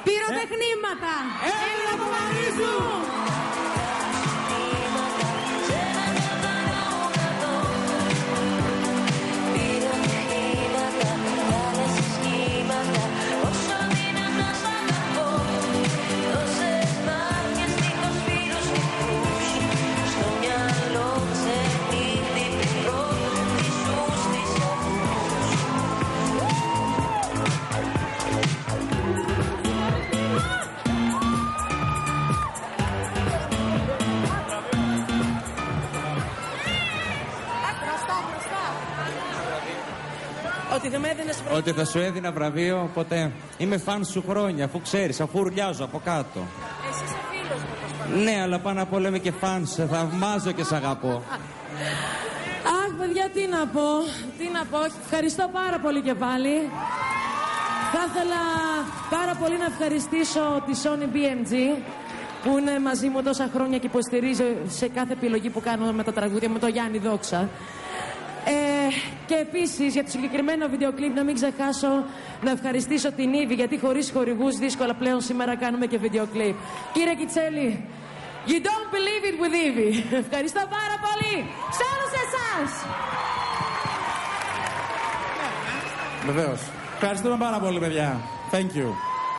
Πυροτεχνήματα! Έλενα Παπαρίζου! Ότι θα σου έδινα βραβείο ποτέ. Είμαι φαν σου χρόνια, αφού ξέρεις, αφού ουρλιάζω από κάτω. Εσύ είσαι φίλος μου. Ναι, αλλά πάνω απ' όλα είμαι και φαν, σε θαυμάζω και σε αγαπώ. Αχ, παιδιά, τι να πω. Ευχαριστώ πάρα πολύ και πάλι. Θα ήθελα πάρα πολύ να ευχαριστήσω τη Sony BMG που είναι μαζί μου τόσα χρόνια και υποστηρίζει σε κάθε επιλογή που κάνω με τα τραγούδια, με το Γιάννη Δόξα. Και επίσης για το συγκεκριμένο βίντεο κλιπ να μην ξεχάσω να ευχαριστήσω την Ήβη, γιατί χωρίς χορηγούς δύσκολα πλέον σήμερα κάνουμε και βίντεο κλιπ. Κύριε Κιτσέλη, you don't believe it with Ήβη. Ευχαριστώ πάρα πολύ σε όλους εσάς. Βεβαίως. Ευχαριστούμε πάρα πολύ, παιδιά. Thank you.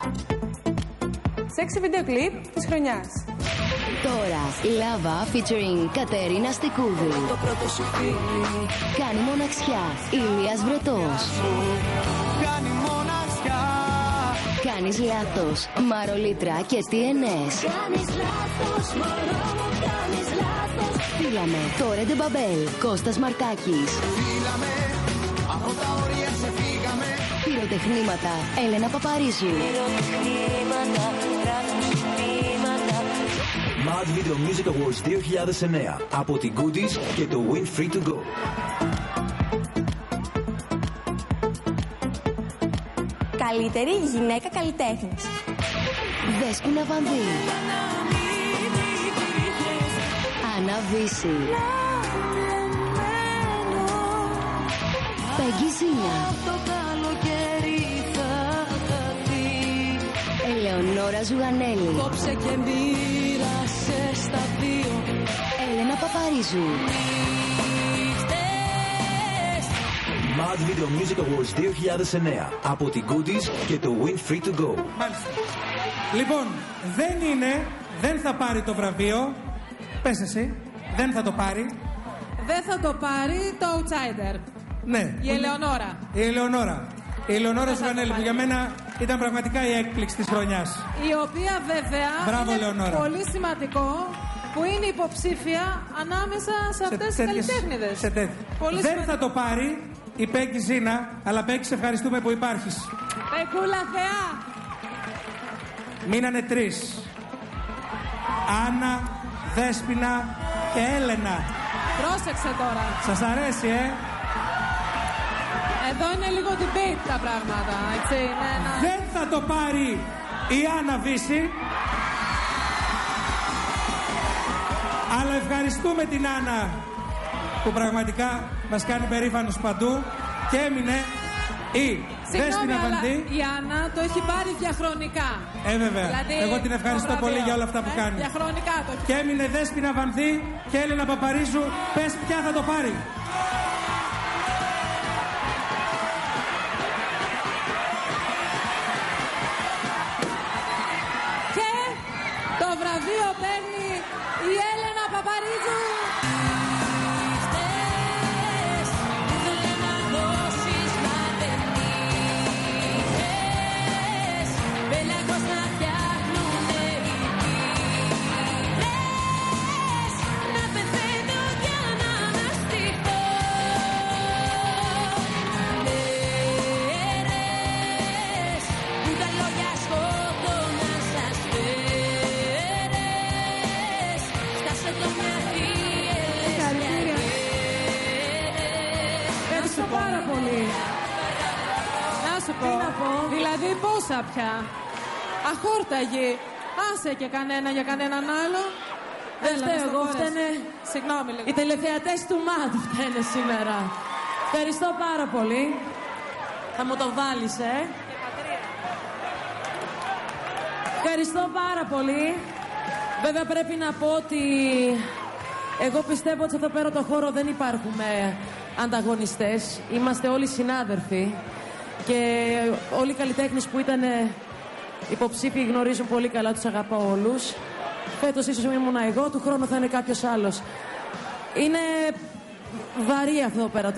Σεξι βίντεο κλιπ της χρονιάς. Τώρα, Λάβα featuring Κατερίνα Στικούδου. Το πρώτο σου φίλι. Κάνει μοναξιά, Ηλίας Βρετός. Κάνει μοναξιά. Κάνεις λάθος, Μαρολίτρα και TNS. Κάνεις λάθος, μωρό μου, κάνεις λάθος. Φύλαμε, το Ρέντε Μπαμπέλ, Κώστας Μαρκάκης. Φύλαμε, από τα όρια ξεφύγαμε. Πυροτεχνήματα, Έλενα Παπαρίζου. Πυροτεχνήματα, γράφουν συμπήματα. Mad Video Music Awards 2009 από την Goodies και το Win Free to Go. Καλύτερη γυναίκα καλλιτέχνης. Δέσποινα Βανδύ. Άννα Βύση. Πέγγι Ζήνια. Ελεονόρα Ζουγανέλη. Κόψε και μοίρασε στα δύο. Έλενα Παπαρίζου. Mad Video Music Awards 2009 από την Goodies και το Win Free to Go. Μάλιστα. Λοιπόν, δεν θα πάρει το βραβείο. Πες εσύ, δεν θα το πάρει. Δεν θα το πάρει το outsider. Ναι. Η Ελεονόρα. Η Ελεονόρα. Η Ελεονόρα Ζουγανέλη, που για μένα ήταν πραγματικά η έκπληξη της χρονιάς. Η οποία βέβαια Μπράβο, είναι Ελεονόρα. πολύ σημαντικό που είναι υποψήφια ανάμεσα σε αυτές τις καλλιτέχνηδες. Δεν θα το πάρει η Πέγγι Ζήνα, αλλά Πέγγι, σε ευχαριστούμε που υπάρχεις. Πεκούλα θεά. Μείνανε 3. Άννα, Δέσποινα και Έλενα. Πρόσεξε τώρα. Σας αρέσει, Εδώ είναι λίγο debate τα πράγματα, έτσι. Δεν θα το πάρει η Άννα Βύση. Αλλά ευχαριστούμε την Άννα που πραγματικά μας κάνει περήφανος παντού. Και έμεινε η Δέσποινα Βανδύ. Η Άννα το έχει πάρει διαχρονικά. Βέβαια. Δηλαδή, εγώ την ευχαριστώ πολύ για όλα αυτά που κάνει. Διαχρονικά το έχει. Και έμεινε Δέσποινα Βανδύ και Έλενα Παπαρίζου. Πες ποια θα το πάρει. Και το βραβείο παίρνει η Έλενα Παπαρίζου. Δηλαδή πόσα πια. Αχόρταγοι. Άσε και κανένα για κανέναν άλλο. Δεν φταίω εγώ, φταίνε. Συγγνώμη λίγο. Οι τηλεθεατές του ΜΑΤ φταίνε σήμερα. Ευχαριστώ πάρα πολύ. Θα μου το βάλεις, Ευχαριστώ πάρα πολύ. Βέβαια πρέπει να πω ότι εγώ πιστεύω ότι σε εδώ πέρα το χώρο δεν υπάρχουμε ανταγωνιστές. Είμαστε όλοι συνάδελφοι και όλοι οι καλλιτέχνες που ήταν υποψήφιοι γνωρίζουν πολύ καλά, τους αγαπάω όλους. Φέτος ίσως ήμουν εγώ, του χρόνου θα είναι κάποιος άλλος. Είναι βαρύ αυτό εδώ πέρα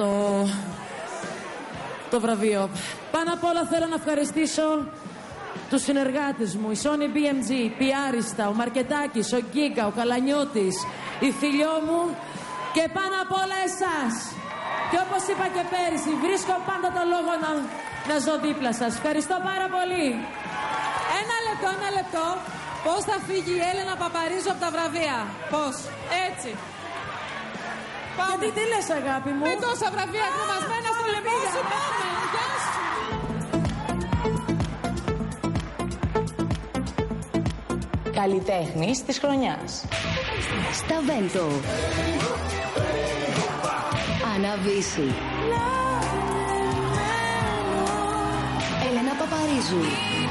το βραβείο. Πάνω απ' όλα θέλω να ευχαριστήσω τους συνεργάτες μου, η Sony BMG, η Πιάριστα, ο Μαρκετάκης, ο Γκίγκα, ο Καλανιώτης, η Φιλιό μου και πάνω απ' όλα εσάς. Και όπως είπα και πέρυσι, βρίσκω πάντα το λόγο να ζω δίπλα σας. Ευχαριστώ πάρα πολύ. Ένα λεπτό. Πώς θα φύγει η Έλενα Παπαρίζου από τα βραβεία? Πώς? Έτσι. Πάμε. Γιατί τι λες, αγάπη μου? Με τόσα βραβεία κρεμασμένα στο λαιμό σου, πάμε. Γεια σου. Καλλιτέχνης της χρονιάς. Σταβέντο. Άννα Βύση. Έλενα Παπαρίζου.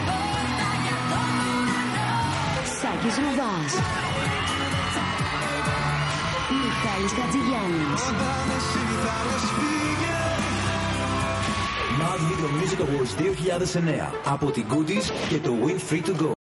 Σάκης Ρουβάς. Μιχάλης Χατζηγιάννης. Mad Video Music Awards 2009 από την Goodies και το Win Free to Go.